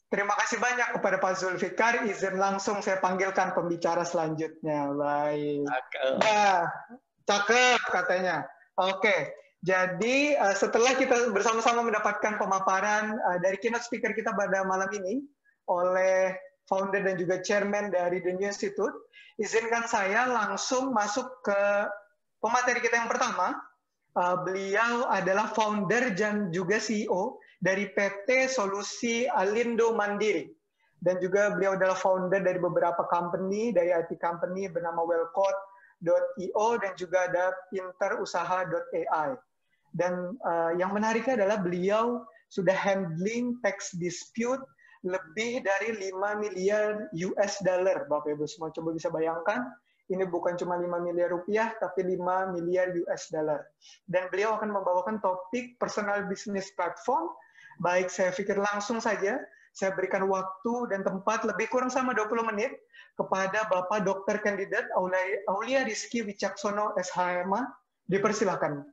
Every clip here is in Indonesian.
Terima kasih banyak kepada Pak Zulfikar. Izin langsung saya panggilkan pembicara selanjutnya. Baik. Nah, cakep katanya. Oke. Jadi setelah kita bersama-sama mendapatkan pemaparan dari keynote speaker kita pada malam ini oleh founder dan juga chairman dari The New Institute, izinkan saya langsung masuk ke pemateri kita yang pertama. Beliau adalah founder dan juga CEO dari PT Solusi Alindo Mandiri. Dan juga beliau adalah founder dari beberapa company, dari IT company bernama Wellcode.io dan juga ada Pinterusaha.ai. Dan yang menariknya adalah beliau sudah handling tax dispute lebih dari 5 miliar US dollar, Bapak Ibu semua. Coba bisa bayangkan, ini bukan cuma 5 miliar rupiah, tapi 5 miliar US dollar. Dan beliau akan membawakan topik personal business platform. Baik, saya pikir langsung saja, saya berikan waktu dan tempat lebih kurang sama 20 menit kepada Bapak Dr. Kandidat Aulia Rizky Wicaksono SHMA. Dipersilakan.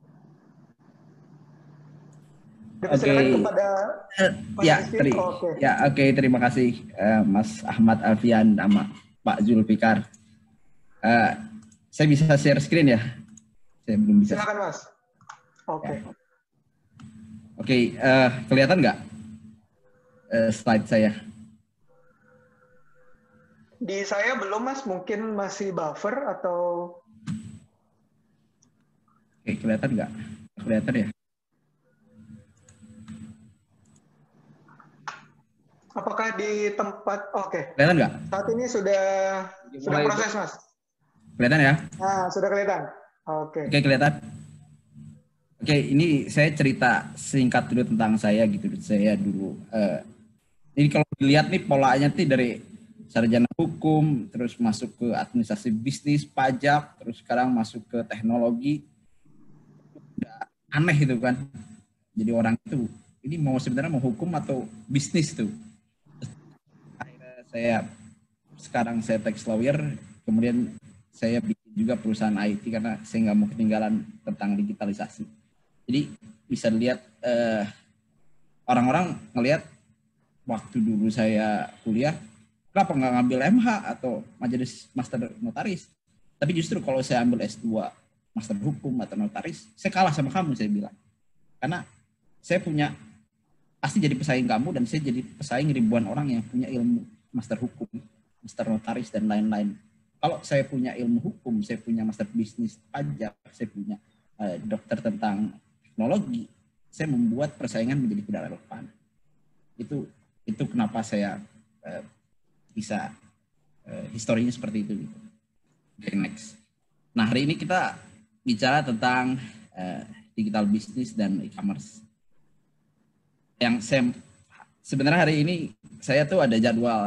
Oke, terima kasih Mas Ahmad Alfian sama Pak Zulfikar. Saya bisa share screen ya? Saya belum bisa. Silakan Mas. Oke, kelihatan nggak slide saya? Di saya belum Mas, mungkin masih buffer atau? Oke, kelihatan nggak? Kelihatan ya? Apakah di tempat? Oke. Kelihatan nggak? Saat ini sudah proses, Mas. Kelihatan ya? Nah, sudah kelihatan. Oke. Oke, kelihatan. Oke, ini saya cerita singkat dulu tentang saya gitu. Saya dulu. Ini kalau dilihat nih polanya nih dari sarjana hukum, terus masuk ke administrasi bisnis, pajak, terus sekarang masuk ke teknologi. Udah aneh itu kan. Jadi orang itu ini sebenarnya mau hukum atau bisnis tuh. Sekarang saya tax lawyer, kemudian saya bikin juga perusahaan IT karena saya nggak mau ketinggalan tentang digitalisasi. Jadi bisa dilihat orang-orang ngelihat waktu dulu saya kuliah, kenapa nggak ngambil MH atau majelis master notaris? Tapi justru kalau saya ambil S2 master hukum atau notaris, saya kalah sama kamu, saya bilang. Karena saya punya pasti jadi pesaing kamu dan saya jadi pesaing ribuan orang yang punya ilmu master hukum, master notaris, dan lain-lain. Kalau saya punya ilmu hukum, saya punya master bisnis pajak, saya punya dokter tentang teknologi, saya membuat persaingan menjadi tidak relevan. Itu kenapa saya bisa historinya seperti itu. Gitu. Okay, next. Nah, hari ini kita bicara tentang digital business dan e-commerce. Yang saya sebenarnya hari ini saya tuh ada jadwal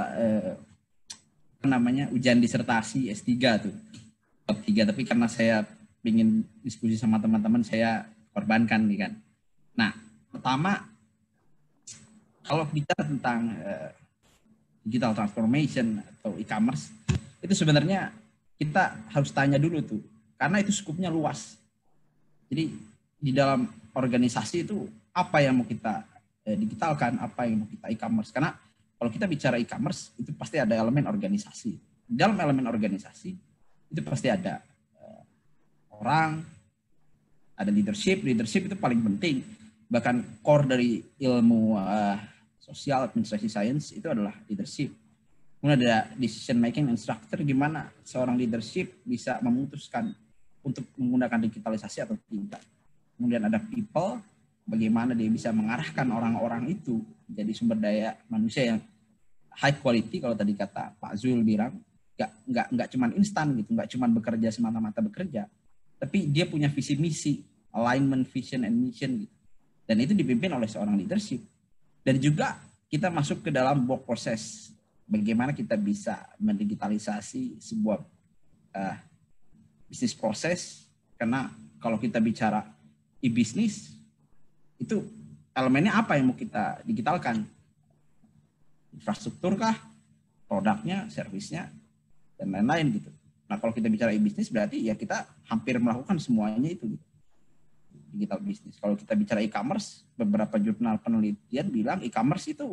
ujian disertasi S3 tuh. S3, tapi karena saya ingin diskusi sama teman-teman, saya korbankan nih kan. Nah, pertama kalau bicara tentang digital transformation atau e-commerce, itu sebenarnya kita harus tanya dulu tuh, karena itu skupnya luas. Jadi di dalam organisasi itu apa yang mau kita digitalkan, apa yang mau kita e-commerce. Karena kalau kita bicara e-commerce itu pasti ada elemen organisasi. Di dalam elemen organisasi itu pasti ada orang, ada leadership. Leadership itu paling penting. Bahkan core dari ilmu sosial administrasi science itu adalah leadership. Kemudian ada decision making and structure, gimana seorang leadership bisa memutuskan untuk menggunakan digitalisasi atau tidak. Kemudian ada people, bagaimana dia bisa mengarahkan orang-orang itu jadi sumber daya manusia yang high quality. Kalau tadi kata Pak Zul bilang, nggak cuman instan gitu, nggak cuman bekerja semata-mata bekerja, tapi dia punya visi misi, alignment, vision and mission gitu. Dan itu dipimpin oleh seorang leadership. Dan juga kita masuk ke dalam work process, bagaimana kita bisa mendigitalisasi sebuah bisnis proses. Karena kalau kita bicara e-bisnis, itu elemennya apa yang mau kita digitalkan? Infrastruktur kah? Produknya, servisnya, dan lain-lain gitu. Nah, kalau kita bicara e-bisnis berarti ya kita hampir melakukan semuanya itu gitu. Digital bisnis. Kalau kita bicara e-commerce, beberapa jurnal penelitian bilang e-commerce itu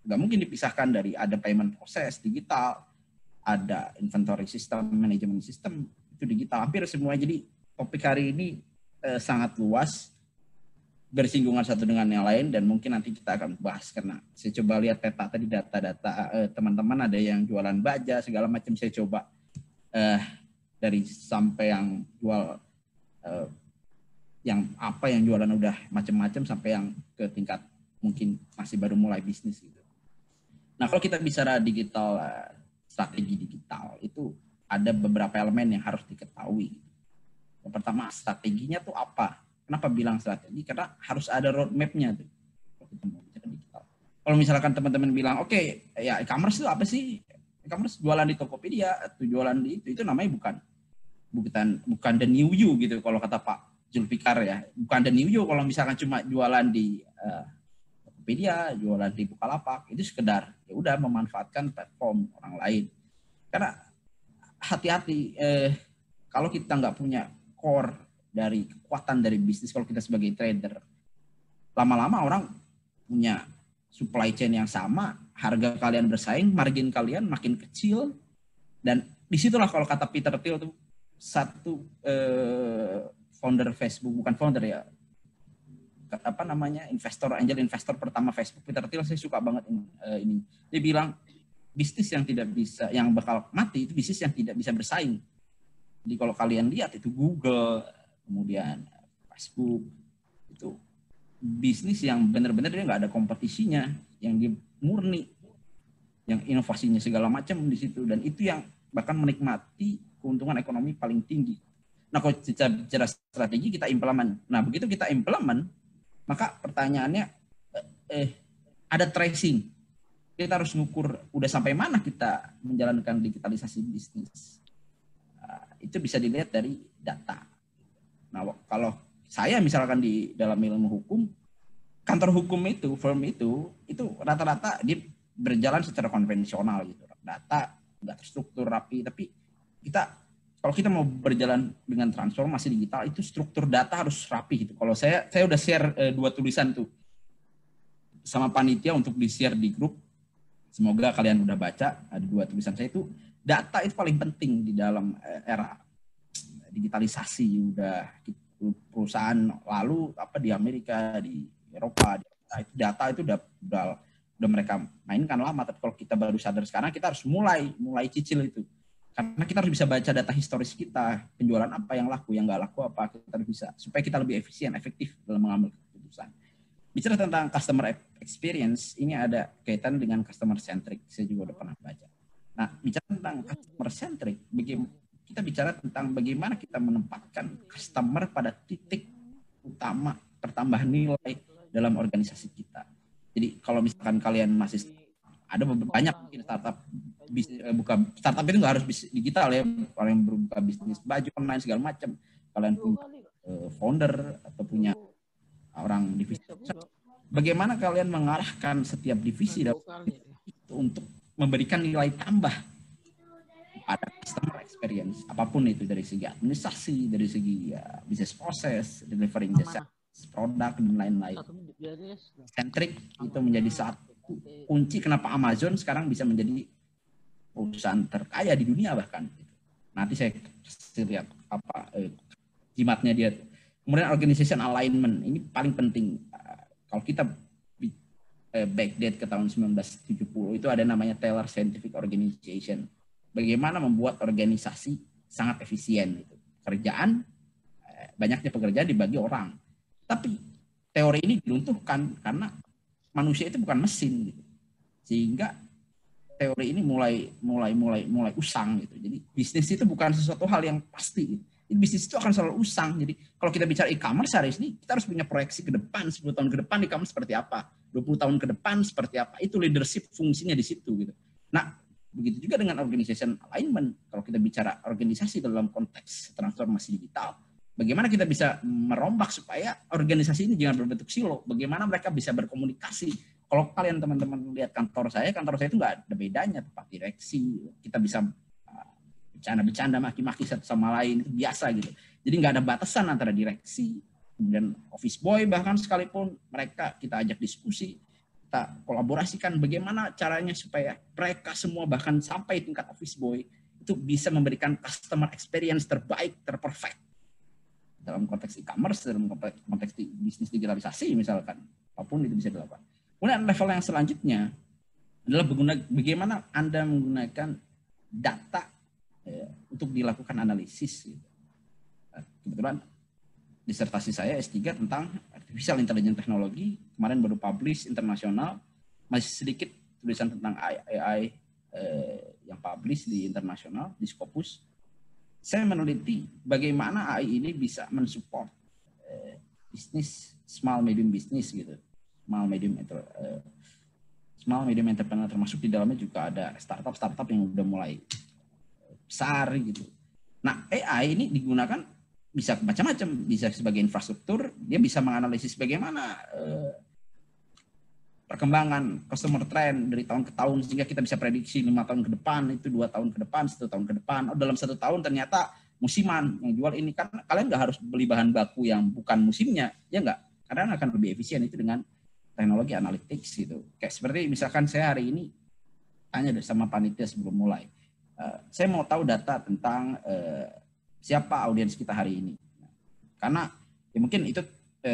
nggak mungkin dipisahkan dari ada payment proses digital, ada inventory system, management system itu digital, hampir semua. Jadi topik hari ini sangat luas, bersinggungan satu dengan yang lain, dan mungkin nanti kita akan bahas karena saya coba lihat peta tadi, data-data teman-teman ada yang jualan baja segala macam, saya coba dari sampai yang jual yang jualan udah macam-macam sampai yang ke tingkat mungkin masih baru mulai bisnis gitu. Nah, kalau kita bicara digital, strategi digital itu ada beberapa elemen yang harus diketahui. Yang pertama, strateginya tuh apa? Kenapa bilang strategi? Karena harus ada roadmap-nya tuh. Kalau misalkan teman-teman bilang, oke, ya e-commerce itu apa sih? E-commerce jualan di Tokopedia atau jualan di itu namanya bukan the new you gitu kalau kata Pak Zulfikar ya. Bukan the new you kalau misalkan cuma jualan di Tokopedia, jualan di Bukalapak, itu sekedar ya udah memanfaatkan platform orang lain. Karena hati-hati kalau kita nggak punya core dari kekuatan dari bisnis, kalau kita sebagai trader, lama-lama orang punya supply chain yang sama, harga kalian bersaing, margin kalian makin kecil, dan disitulah kalau kata Peter Thiel tuh satu founder Facebook, bukan founder ya, angel investor pertama Facebook, Peter Thiel, saya suka banget ini. Dia bilang bisnis yang bakal mati itu bisnis yang tidak bisa bersaing. Jadi kalau kalian lihat itu Google, kemudian Facebook, itu bisnis yang benar-benar dia nggak ada kompetisinya, yang dia murni, yang inovasinya segala macam di situ, dan itu yang bahkan menikmati keuntungan ekonomi paling tinggi. Nah, kalau secara strategi kita implement. Nah, begitu kita implement, maka pertanyaannya ada tracing. Kita harus ngukur udah sampai mana kita menjalankan digitalisasi bisnis. Itu bisa dilihat dari data. Nah, kalau saya misalkan di dalam ilmu hukum, kantor hukum itu, firm itu rata-rata dia berjalan secara konvensional gitu. Data nggak terstruktur rapi, tapi kalau kita mau berjalan dengan transformasi digital, itu struktur data harus rapi gitu. Kalau saya udah share 2 tulisan tuh sama panitia untuk di-share di grup. Semoga kalian udah baca, ada 2 tulisan saya itu. Data itu paling penting di dalam era digitalisasi. Udah perusahaan lalu di Amerika, di Eropa, data itu udah mereka mainkan lama. Tapi kalau kita baru sadar sekarang, kita harus mulai cicil itu. Karena kita harus bisa baca data historis kita, penjualan apa yang laku, yang nggak laku apa, kita harus bisa supaya kita lebih efisien, efektif dalam mengambil keputusan. Bicara tentang customer experience, ini ada kaitan dengan customer centric. Saya juga udah pernah baca. Nah, bicara tentang customer centric, kita bicara tentang bagaimana kita menempatkan customer pada titik utama pertambahan nilai dalam organisasi kita. Jadi kalau misalkan kalian masih ada banyak mungkin startup startup itu nggak harus bisnis digital ya, kalian berbuka bisnis baju online segala macam, kalian punya founder atau punya orang divisi, bagaimana kalian mengarahkan setiap divisi untuk memberikan nilai tambah pada customer experience, apapun itu, dari segi administrasi, dari segi business process, delivering the produk dan lain-lain. Centric itu menjadi satu kunci kenapa Amazon sekarang bisa menjadi perusahaan terkaya di dunia bahkan. Nanti saya lihat jimatnya dia. Kemudian organization alignment ini paling penting. Kalau kita backdate ke tahun 1970 itu ada namanya Taylor Scientific Organization. Bagaimana membuat organisasi sangat efisien itu. Banyaknya pekerjaan dibagi orang. Tapi teori ini diruntuhkan karena manusia itu bukan mesin gitu. Sehingga teori ini mulai usang gitu. Jadi bisnis itu bukan sesuatu hal yang pasti gitu. Bisnis itu akan selalu usang. Jadi kalau kita bicara e-commerce hari ini, kita harus punya proyeksi ke depan, 10 tahun ke depan e-commerce seperti apa, 20 tahun ke depan seperti apa. Itu leadership fungsinya di situ gitu. Nah, begitu juga dengan organization alignment. Kalau kita bicara organisasi dalam konteks transformasi digital, bagaimana kita bisa merombak supaya organisasi ini jangan berbentuk silo. Bagaimana mereka bisa berkomunikasi. Kalau kalian teman-teman lihat kantor saya itu nggak ada bedanya, tempat direksi. Kita bisa bercanda, maki-maki satu sama lain, itu biasa gitu. Jadi nggak ada batasan antara direksi, kemudian office boy bahkan sekalipun mereka kita ajak diskusi, kita kolaborasikan bagaimana caranya supaya mereka semua bahkan sampai tingkat office boy itu bisa memberikan customer experience terbaik, terperfect dalam konteks e-commerce, dalam konteks bisnis digitalisasi misalkan, apapun itu bisa dilakukan. Kemudian level yang selanjutnya adalah bagaimana Anda menggunakan data untuk dilakukan analisis. Kebetulan disertasi saya S3 tentang Artificial Intelligence Technology, kemarin baru publish internasional, masih sedikit tulisan tentang AI yang publish di internasional, di Scopus. Saya meneliti bagaimana AI ini bisa mensupport bisnis, small medium business gitu, small medium entrepreneur, termasuk di dalamnya juga ada startup yang udah mulai besar gitu. Nah, AI ini digunakan bisa macam-macam, bisa sebagai infrastruktur, dia bisa menganalisis bagaimana perkembangan customer trend dari tahun ke tahun sehingga kita bisa prediksi 5 tahun ke depan, itu 2 tahun ke depan, 1 tahun ke depan. Oh, dalam 1 tahun ternyata musiman yang jual ini, kan kalian nggak harus beli bahan baku yang bukan musimnya, ya nggak? Karena akan lebih efisien itu dengan teknologi analytics gitu. Kayak seperti misalkan saya hari ini tanya sama panitia sebelum mulai, saya mau tahu data tentang siapa audiens kita hari ini. Karena ya mungkin itu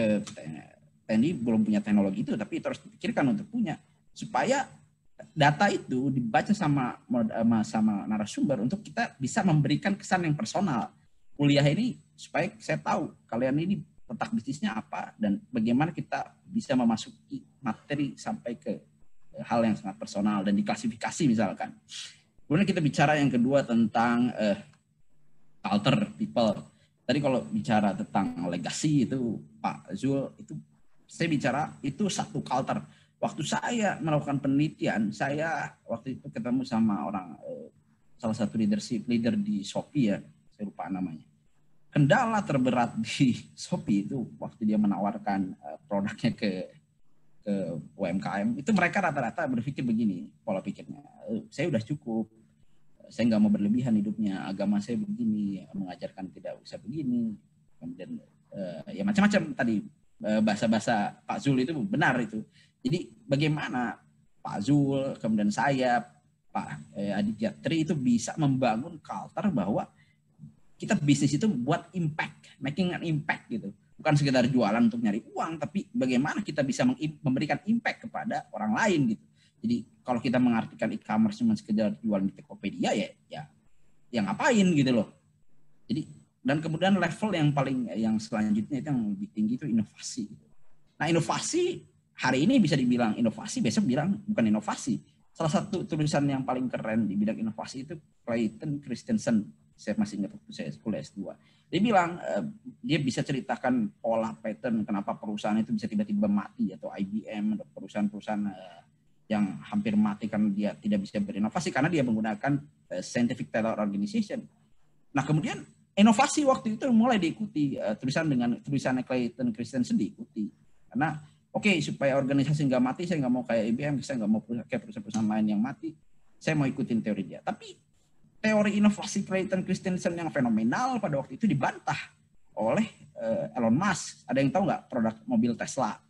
TNI belum punya teknologi itu, tapi itu harus dipikirkan untuk punya. Supaya data itu dibaca sama narasumber untuk kita bisa memberikan kesan yang personal. Kuliah ini supaya saya tahu kalian ini letak bisnisnya apa dan bagaimana kita bisa memasuki materi sampai ke hal yang sangat personal dan diklasifikasi misalkan. Kemudian kita bicara yang kedua tentang culture, people. Tadi kalau bicara tentang legacy itu Pak Zul, itu saya bicara itu satu culture. Waktu saya melakukan penelitian, saya waktu itu ketemu sama orang salah satu leader di Shopee ya, saya lupa namanya. Kendala terberat di Shopee itu waktu dia menawarkan produknya ke UMKM, itu mereka rata-rata berpikir begini, pola pikirnya, saya udah cukup, saya nggak mau berlebihan hidupnya, agama saya begini, mengajarkan tidak usah begini, kemudian ya macam-macam tadi bahasa-bahasa Pak Zul itu benar itu. Jadi bagaimana Pak Zul, kemudian saya, Pak Aditya Tri itu bisa membangun culture bahwa kita bisnis itu buat impact, making an impact gitu. Bukan sekedar jualan untuk nyari uang, tapi bagaimana kita bisa memberikan impact kepada orang lain gitu. Jadi kalau kita mengartikan e-commerce cuma sekedar jualan di Tokopedia ya ngapain gitu loh. Jadi dan kemudian level yang selanjutnya itu yang lebih tinggi itu inovasi. Nah, inovasi hari ini bisa dibilang inovasi, besok bilang bukan inovasi. Salah satu tulisan yang paling keren di bidang inovasi itu Clayton Christensen. Saya masih ingat waktu saya kuliah S2. Dia bilang dia bisa ceritakan pola pattern kenapa perusahaan itu bisa tiba-tiba mati, atau IBM atau perusahaan-perusahaan yang hampir mati karena dia tidak bisa berinovasi karena dia menggunakan scientific Taylor organization. Nah, kemudian inovasi waktu itu mulai diikuti, tulisannya Clayton Christensen diikuti. Karena supaya organisasi nggak mati, saya nggak mau kayak IBM, saya nggak mau kayak perusahaan-perusahaan lain yang mati, saya mau ikutin teori dia. Tapi teori inovasi Clayton Christensen yang fenomenal pada waktu itu dibantah oleh Elon Musk. Ada yang tahu nggak produk mobil Tesla,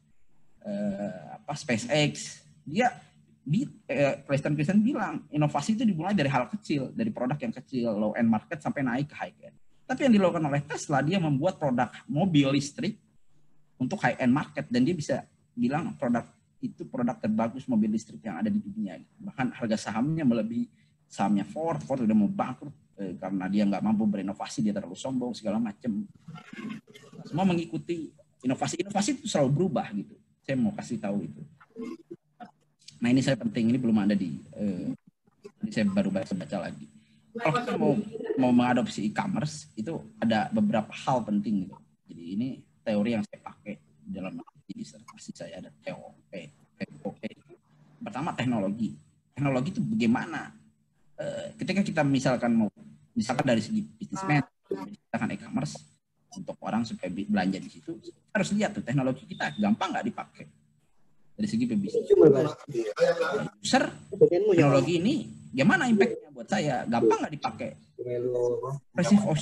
SpaceX? Clayton Christensen bilang inovasi itu dimulai dari hal kecil, dari produk yang kecil, low end market sampai naik ke high end. Tapi yang dilakukan oleh Tesla, dia membuat produk mobil listrik untuk high end market, dan dia bisa bilang produk itu produk terbagus mobil listrik yang ada di dunia. Bahkan harga sahamnya melebihi sahamnya Ford udah mau bangkrut karena dia nggak mampu berinovasi, dia terlalu sombong segala macam. Semua mengikuti inovasi itu selalu berubah gitu. Saya mau kasih tahu itu. Nah, ini saya penting, ini belum ada ini saya baru baca lagi. Kalau kita mau mengadopsi e-commerce itu ada beberapa hal penting gitu. Jadi ini teori yang saya pakai dalam disertasi saya, ada TOP. Pertama, teknologi itu bagaimana ketika kita misalkan dari segi bisnismen, misalkan e-commerce untuk orang supaya belanja di situ, harus lihat tuh teknologi kita gampang nggak dipakai dari segi pebisnis. User teknologi ini gimana impactnya buat saya, gampang nggak dipakai. Perceived of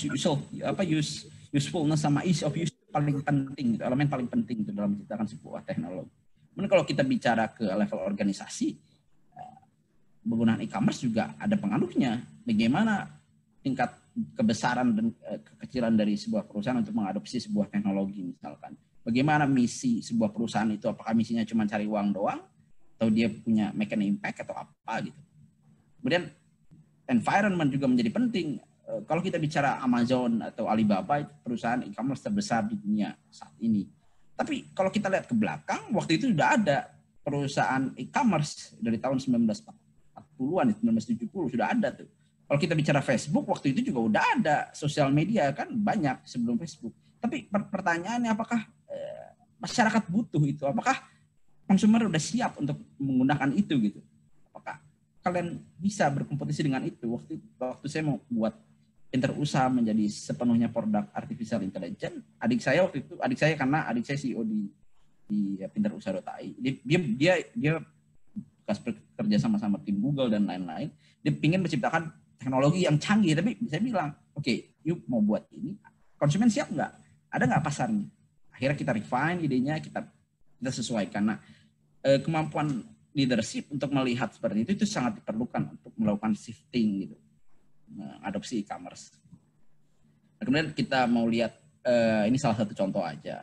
usefulness sama ease of use paling penting, elemen paling penting itu dalam menciptakan sebuah teknologi. Kemudian kalau kita bicara ke level organisasi, penggunaan e-commerce juga ada pengaruhnya. Bagaimana tingkat kebesaran dan kekecilan dari sebuah perusahaan untuk mengadopsi sebuah teknologi misalkan. Bagaimana misi sebuah perusahaan itu, apakah misinya cuma cari uang doang, atau dia punya make an impact atau apa gitu. Kemudian environment juga menjadi penting. Kalau kita bicara Amazon atau Alibaba, perusahaan e-commerce terbesar di dunia saat ini. Tapi kalau kita lihat ke belakang, waktu itu sudah ada perusahaan e-commerce dari tahun 1940-an, 1970 sudah ada tuh. Kalau kita bicara Facebook, waktu itu juga udah ada sosial media kan banyak sebelum Facebook. Tapi pertanyaannya apakah masyarakat butuh itu? Apakah konsumer udah siap untuk menggunakan itu gitu? Apakah kalian bisa berkompetisi dengan itu? Waktu saya mau buat Pinter Usaha menjadi sepenuhnya produk artificial intelligence, adik saya karena adik saya CEO di Pinter Usaha.ai. Dia bekas bekerja sama tim Google dan lain-lain. Dia ingin menciptakan teknologi yang canggih, tapi saya bilang, oke, yuk mau buat ini, konsumen siap nggak? Ada nggak pasarnya? Akhirnya kita refine idenya, kita sesuaikan. Nah, kemampuan leadership untuk melihat seperti itu sangat diperlukan untuk melakukan shifting gitu, adopsi e-commerce. Nah, kemudian kita mau lihat, ini salah satu contoh aja,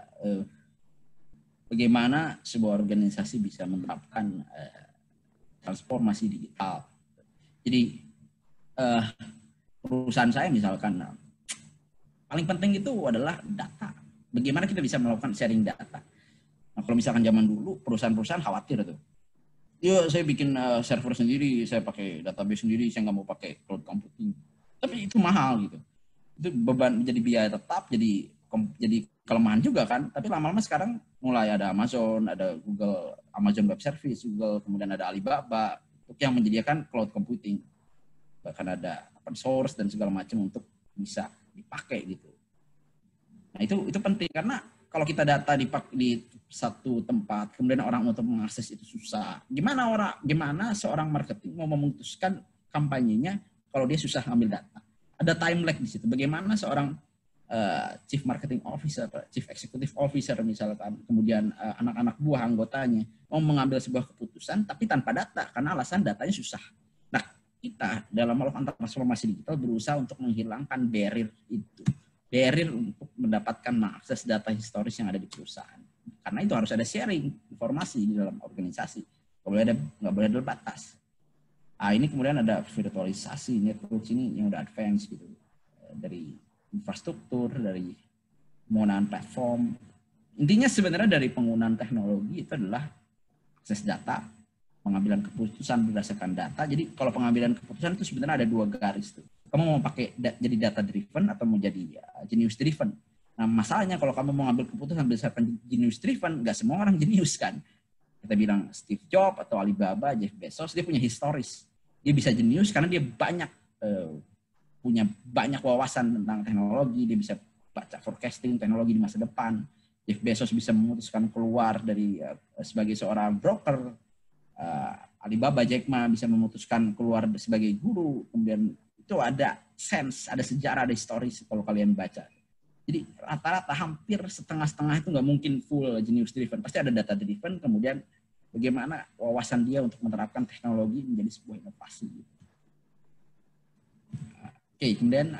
bagaimana sebuah organisasi bisa menerapkan transformasi digital. Jadi perusahaan saya misalkan, paling penting itu adalah data. Bagaimana kita bisa melakukan sharing data. Nah, kalau misalkan zaman dulu perusahaan-perusahaan khawatir tuh. Yo, saya bikin server sendiri, saya pakai database sendiri, saya nggak mau pakai cloud computing. Tapi itu mahal gitu. Itu beban, jadi biaya tetap, jadi kelemahan juga kan. Tapi lama-lama sekarang mulai ada Amazon, ada Google, Amazon Web Service, Google, kemudian ada Alibaba untuk yang menyediakan cloud computing. Bahkan ada open source dan segala macam untuk bisa dipakai gitu. Nah itu penting karena kalau kita data di satu tempat, kemudian orang untuk mengakses itu susah. Gimana seorang marketing mau memutuskan kampanyenya kalau dia susah ngambil data? Ada time lag di situ. Bagaimana seorang chief marketing officer, chief executive officer misalkan, kemudian anak-anak buah anggotanya mau mengambil sebuah keputusan tapi tanpa data karena alasan datanya susah. Nah kita dalam melakukan transformasi digital berusaha untuk menghilangkan barrier itu. Barrier untuk mendapatkan mengakses data historis yang ada di perusahaan. Karena itu harus ada sharing informasi di dalam organisasi. Nggak boleh ada batas. Nah, ini kemudian ada virtualisasi, network ini yang udah advance gitu. Dari infrastruktur, dari penggunaan platform. Intinya sebenarnya dari penggunaan teknologi itu adalah akses data, pengambilan keputusan berdasarkan data. Jadi kalau pengambilan keputusan itu sebenarnya ada dua garis tuh. Kamu mau pakai jadi data driven atau mau jadi genius driven. Nah masalahnya kalau kamu mau ngambil keputusan berdasarkan genius driven, nggak semua orang jenius kan. Kita bilang Steve Jobs atau Alibaba, Jeff Bezos, dia punya historis. Dia bisa jenius karena dia punya banyak wawasan tentang teknologi, dia bisa baca forecasting teknologi di masa depan. Jeff Bezos bisa memutuskan keluar dari sebagai seorang broker. Alibaba, Jack Ma bisa memutuskan keluar sebagai guru, kemudian itu ada sense, ada sejarah, ada historis kalau kalian baca. Jadi rata-rata hampir setengah-setengah itu nggak mungkin full genius driven. Pasti ada data driven, kemudian bagaimana wawasan dia untuk menerapkan teknologi menjadi sebuah inovasi. Oke, kemudian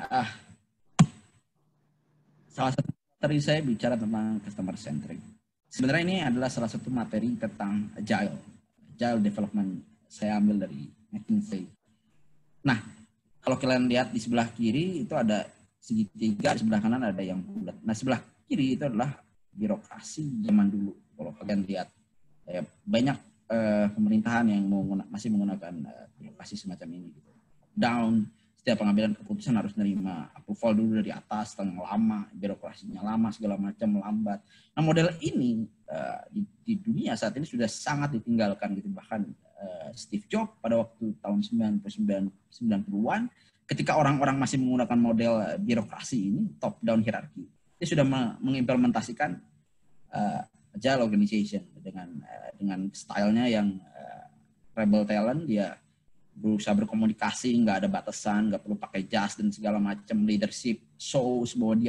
salah satu materi saya bicara tentang customer centric. Sebenarnya ini adalah salah satu materi tentang agile development. Saya ambil dari McKinsey. Nah, kalau kalian lihat di sebelah kiri itu ada segitiga, di sebelah kanan ada yang bulat. Nah, sebelah kiri itu adalah birokrasi zaman dulu. Kalau kalian lihat banyak pemerintahan yang masih menggunakan birokrasi semacam ini. Gitu. Down, setiap pengambilan keputusan harus menerima approval dulu dari atas, yang lama, birokrasinya lama, segala macam melambat. Nah, model ini di dunia saat ini sudah sangat ditinggalkan gitu. Bahkan Steve Jobs pada waktu tahun 90-an, ketika orang-orang masih menggunakan model birokrasi ini, top down hierarchy, dia sudah mengimplementasikan agile organization dengan stylenya yang rebel talent. Dia berusaha berkomunikasi, nggak ada batasan, nggak perlu pakai jas dan segala macam, leadership shows bahwa dia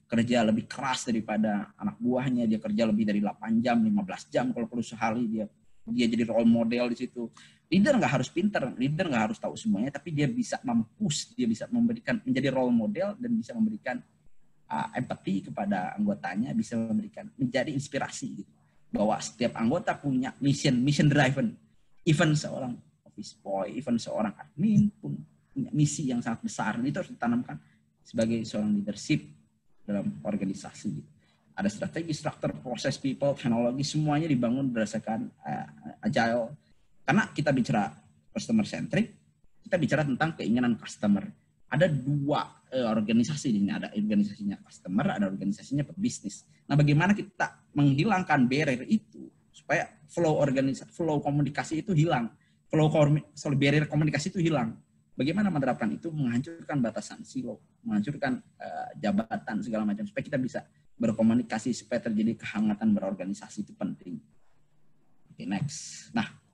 kerja lebih keras daripada anak buahnya, dia kerja lebih dari 8 jam, 15 jam kalau perlu sehari, dia jadi role model di situ. Leader nggak harus pinter, leader nggak harus tahu semuanya, tapi dia bisa mempush, dia bisa memberikan, menjadi role model dan bisa memberikan empati kepada anggotanya, bisa memberikan, menjadi inspirasi gitu. Bahwa setiap anggota punya mission driven. Even seorang office boy, even seorang admin pun punya misi yang sangat besar. Dan itu harus ditanamkan sebagai seorang leadership dalam organisasi. Ada strategi, struktur, proses, people, teknologi, semuanya dibangun berdasarkan agile. Karena kita bicara customer centric, kita bicara tentang keinginan customer. Ada 2 organisasi ini, ada organisasinya customer, ada organisasinya pebisnis. Nah, bagaimana kita menghilangkan barrier itu supaya flow komunikasi itu hilang, barrier komunikasi itu hilang. Bagaimana menerapkan itu? Menghancurkan batasan silo, menghancurkan jabatan segala macam supaya kita bisa berkomunikasi, supaya terjadi kehangatan berorganisasi, itu penting. Oke, next.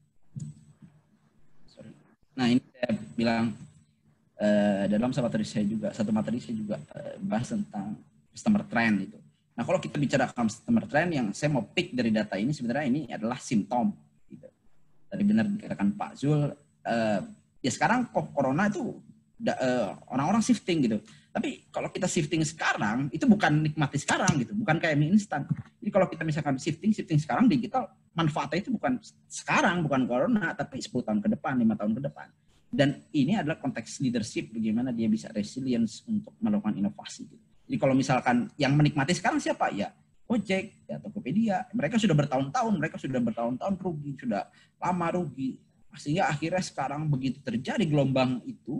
Nah, ini saya bilang dalam satu materi saya juga bahas tentang customer trend itu. Nah, kalau kita bicara customer trend, yang saya mau pick dari data ini sebenarnya ini adalah simptom. Gitu. Tadi benar dikatakan Pak Zul, ya sekarang corona itu orang-orang shifting gitu. Tapi kalau kita shifting sekarang, itu bukan nikmati sekarang gitu, bukan kayak mie instan. Jadi kalau kita misalkan shifting sekarang digital, manfaatnya itu bukan sekarang, bukan corona, tapi 10 tahun ke depan, 5 tahun ke depan. Dan ini adalah konteks leadership, bagaimana dia bisa resilience untuk melakukan inovasi. Gitu. Jadi kalau misalkan yang menikmati sekarang siapa? Ya Gojek, ya Tokopedia. Mereka sudah bertahun-tahun rugi, sudah lama rugi. Sehingga akhirnya sekarang begitu terjadi gelombang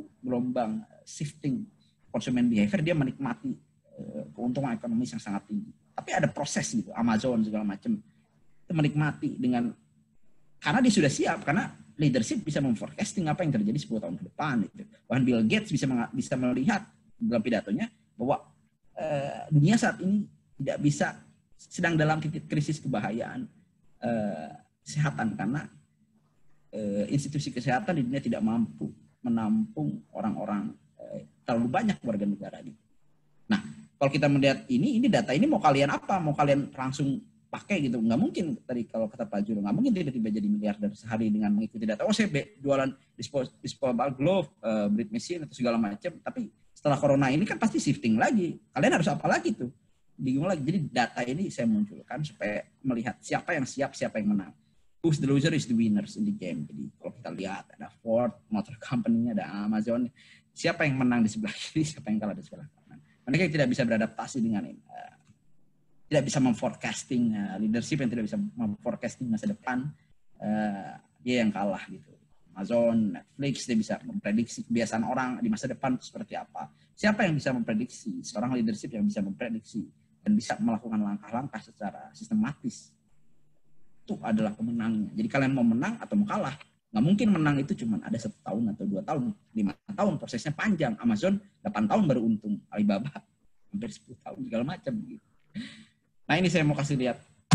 shifting consumer behavior, dia menikmati keuntungan ekonomis yang sangat tinggi. Tapi ada proses gitu, Amazon segala macam itu menikmati karena dia sudah siap, karena leadership bisa memforecasting apa yang terjadi 10 tahun ke depan. Gitu. Bahkan Bill Gates bisa melihat dalam pidatonya bahwa dunia saat ini sedang dalam titik krisis kebahayaan kesehatan, karena institusi kesehatan di dunia tidak mampu menampung orang-orang terlalu banyak warga negara. Gitu. Nah, kalau kita melihat ini data ini mau kalian apa? Mau kalian langsung pakai gitu? Nggak mungkin, tadi kalau kata Pak Juro, nggak mungkin tiba-tiba jadi miliarder sehari dengan mengikuti data. Oh, saya jualan disposable glove, breed machine atau segala macam. Tapi setelah corona ini kan pasti shifting lagi. Kalian harus apa lagi tuh? Bingung lagi. Jadi data ini saya munculkan supaya melihat siapa yang siap, siapa yang menang. Who's the loser is the winners in the game. Jadi kalau kita lihat ada Ford, Motor Company, ada Amazon. Siapa yang menang di sebelah kiri, siapa yang kalah di sebelah kanan. Mereka yang tidak bisa beradaptasi dengan ini. Tidak bisa memforecasting, leadership yang tidak bisa memforecasting masa depan, dia yang kalah gitu. Amazon, Netflix, dia bisa memprediksi kebiasaan orang di masa depan seperti apa. Siapa yang bisa memprediksi? Seorang leadership yang bisa memprediksi dan bisa melakukan langkah-langkah secara sistematis. Itu adalah pemenangnya. Jadi kalian mau menang atau mau kalah, nggak mungkin menang itu cuma ada 1 tahun atau 2 tahun, 5 tahun, prosesnya panjang. Amazon 8 tahun baru untung, Alibaba hampir 10 tahun segala macam gitu. Nah, ini saya mau kasih lihat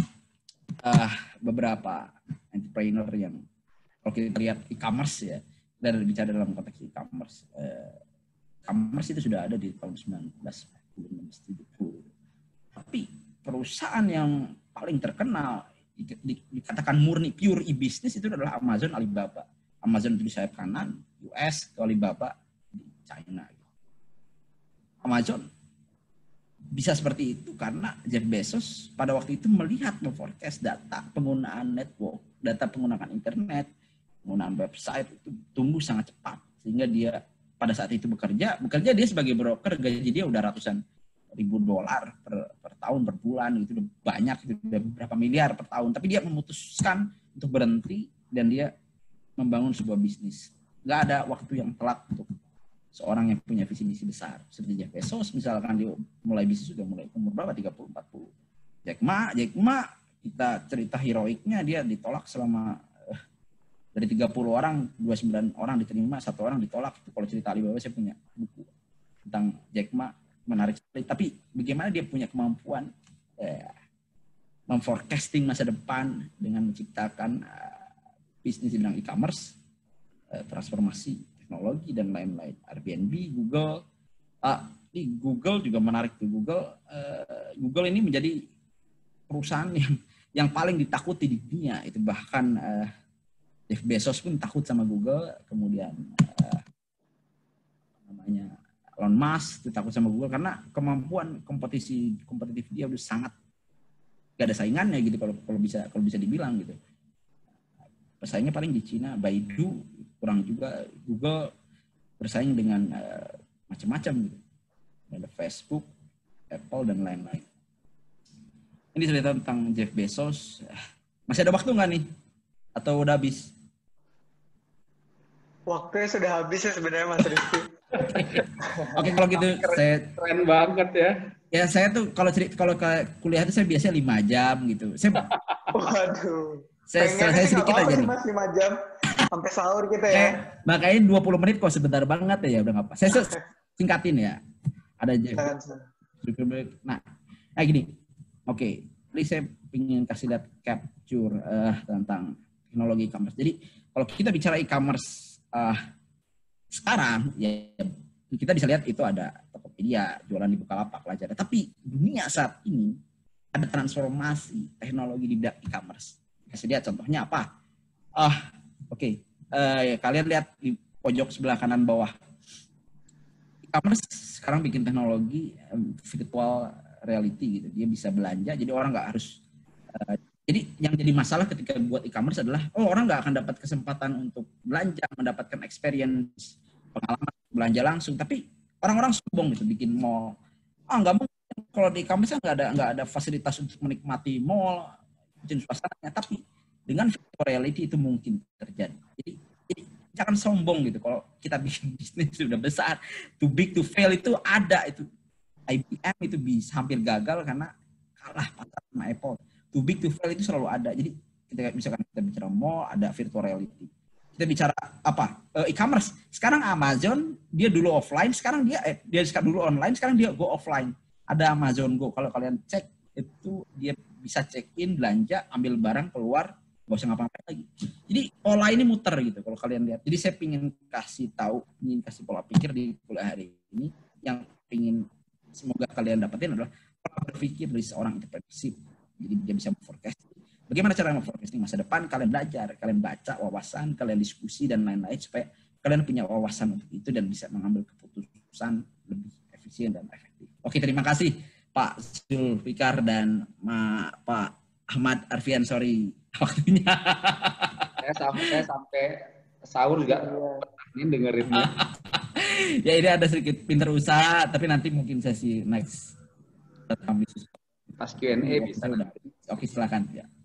beberapa entrepreneur yang kalau kita lihat e-commerce ya, dari bicara dalam konteks e-commerce, e-commerce itu sudah ada di tahun 1970. Tapi perusahaan yang paling terkenal dikatakan murni pure e-business itu adalah Amazon, Alibaba. Amazon itu di sayap kanan, US, Alibaba di China. Amazon bisa seperti itu karena Jeff Bezos pada waktu itu melihat, memforecast data penggunaan network, data penggunaan internet, penggunaan website itu tumbuh sangat cepat. Sehingga dia pada saat itu bekerja dia sebagai broker, gaji dia udah ratusan ribu dolar per tahun, per bulan, gitu udah banyak, gitu, udah berapa miliar per tahun. Tapi dia memutuskan untuk berhenti dan dia membangun sebuah bisnis. Nggak ada waktu yang telat untuk seorang yang punya visi misi besar. Seperti Jeff Bezos misalkan, dia mulai bisnis sudah mulai umur berapa? 30-40. Jack Ma, kita cerita heroiknya, dia ditolak selama dari 30 orang, 29 orang diterima, 1 orang ditolak. Kalau cerita Alibaba, saya punya buku tentang Jack Ma, menarik sekali. Tapi bagaimana dia punya kemampuan memforecasting masa depan dengan menciptakan bisnis di bidang e-commerce, transformasi teknologi dan lain-lain, Airbnb, Google. Jadi Google juga menarik tuh. Google ini menjadi perusahaan yang paling ditakuti di dunia. Itu bahkan Jeff Bezos pun takut sama Google. Kemudian Elon Musk itu takut sama Google karena kemampuan kompetitif dia udah sangat gak ada saingannya gitu kalau bisa dibilang gitu. Pesaingnya paling di Cina, Baidu kurang juga, Google bersaing dengan macam-macam gitu. Ada Facebook, Apple dan lain-lain. Ini cerita tentang Jeff Bezos. Masih ada waktu nggak nih? Atau udah habis? Waktunya sudah habis ya sebenarnya Mas Rizky. Oke, kalau gitu keren banget ya. Ya saya tuh kalau kuliah itu saya biasanya 5 jam gitu. Waduh. Saya sedikit aja nih. Mas 5 jam sampai sahur kita ya. Makanya 20 menit kok sebentar banget ya udah nggak apa. Saya singkatin ya. Ada aja. Nah gini. Oke, please saya ingin kasih lihat capture tentang teknologi e-commerce. Jadi kalau kita bicara e-commerce sekarang ya kita bisa lihat itu ada Tokopedia, jualan di Bukalapak, Lazada. Tapi dunia saat ini ada transformasi teknologi di bidang e-commerce. Kasih lihat contohnya apa? Oke. Kalian lihat di pojok sebelah kanan bawah. E-commerce sekarang bikin teknologi virtual reality gitu. Dia bisa belanja, jadi orang nggak harus. Jadi yang jadi masalah ketika buat e-commerce adalah, orang nggak akan dapat kesempatan untuk belanja, mendapatkan experience, pengalaman belanja langsung. Tapi orang-orang sombong gitu, bikin mall. Nggak mungkin kalau di e-commerce nggak ada fasilitas untuk menikmati mall, bikin suasananya. Tapi dengan virtual reality itu mungkin terjadi. Jadi jangan sombong gitu. Kalau kita bikin bisnis sudah besar, too big to fail itu ada itu. IBM itu bisa hampir gagal karena kalah pasar sama Apple. Too big to fail itu selalu ada. Jadi misalkan kita bicara mall, ada virtual reality. Kita bicara apa? E-commerce. Sekarang Amazon dia dulu offline, sekarang dia dulu online, sekarang dia go offline. Ada Amazon Go. Kalau kalian cek itu dia bisa check in, belanja, ambil barang, keluar, nggak usah ngapa-ngapain lagi. Jadi pola ini muter gitu kalau kalian lihat. Jadi saya ingin kasih pola pikir di kuliah hari ini yang ingin semoga kalian dapetin adalah pola berpikir dari seorang entrepreneurship. Jadi dia bisa forecasting. Bagaimana cara forecasting masa depan? Kalian belajar, kalian baca wawasan, kalian diskusi dan lain-lain supaya kalian punya wawasan untuk itu dan bisa mengambil keputusan lebih efisien dan efektif. Oke, terima kasih Pak Zulfikar dan Pak Ahmad Arfian, sorry waktunya. Saya sampai sahur juga ini dengerinnya. Ya ini ada sedikit pinter usaha, tapi nanti mungkin sesi next. Pas Q&A bisa. Oke, silakan ya.